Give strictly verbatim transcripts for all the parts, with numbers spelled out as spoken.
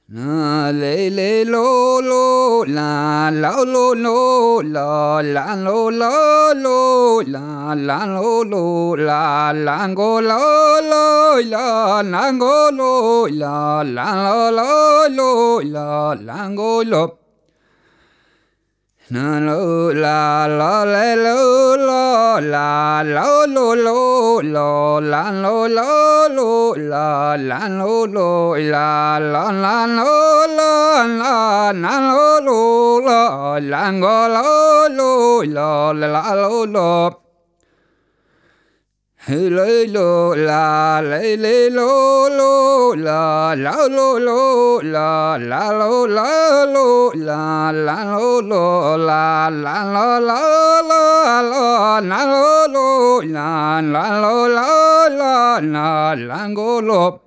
La le le lo lo la la lo lo la la lo lo lo la la lo lo la la go lo lo la la go lo la la lo lo lo la la go lo na lo la la le lo lo la lo lo lo lo la lo lo lo la la lo lo la la la lo lo la na lo lo lo la go lo lo lo la lo lo lê lô la lê lê lô lô la la lô lô la la lô la lô la la lô lô la la lô la la la na lô lô la la lô la la na la ngô lô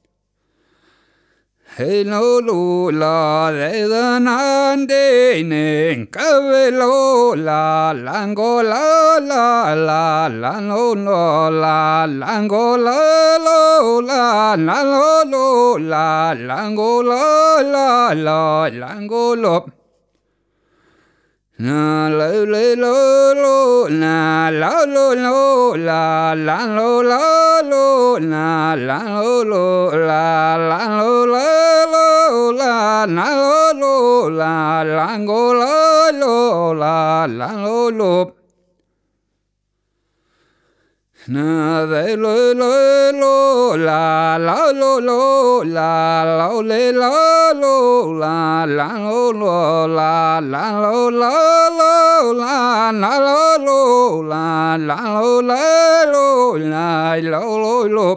hey lô lô la lê da nan đê nền ca vê lô la la ngô la la la la lô lô la la ngô la lô la na lô lô la la ngô la la la la ngô lô na lê lê lô lô na la lô lô la la lô la lô na la lô lô la la lô la lô la na lô lô la la ngô la lô la la lô lô na ve lô lô lô la la lô lô la la lê la lô la la lô lô la la lô la lô la na lô lô la la lô la lô la lô lô lô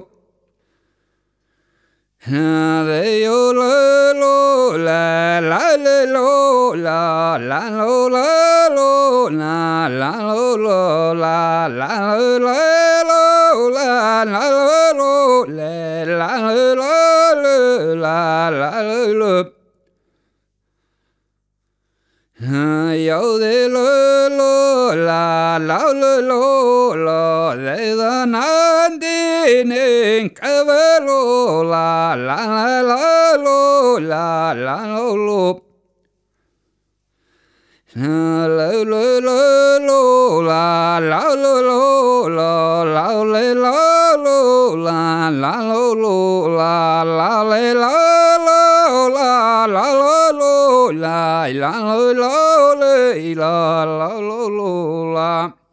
na ve yo lô lô la la lê lô la la lô la lô la la lô lô la la lô la lô la la lô lô la la lô la la la lô lô yo de lô lô la la lô lô lô de da nan đi nên ca vê lô la la la la lô la la lô lô lô lô lô lô la la lô lô lô la lê la lô la la lô lô la la lê la lô la la lô lô la la lô lô lê la la lô lô la